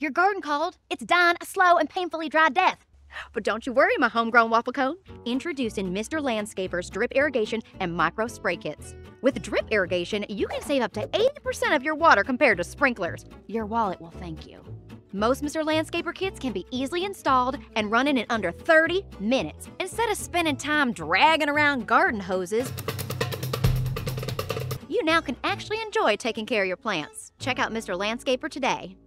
Your garden called. It's dying a slow and painfully dry death. But don't you worry, my homegrown waffle cone. Introducing Mr. Landscaper's drip irrigation and micro spray kits. With drip irrigation, you can save up to 80% of your water compared to sprinklers. Your wallet will thank you. Most Mr. Landscaper kits can be easily installed and running in under 30 minutes. Instead of spending time dragging around garden hoses, you now can actually enjoy taking care of your plants. Check out Mr. Landscaper today.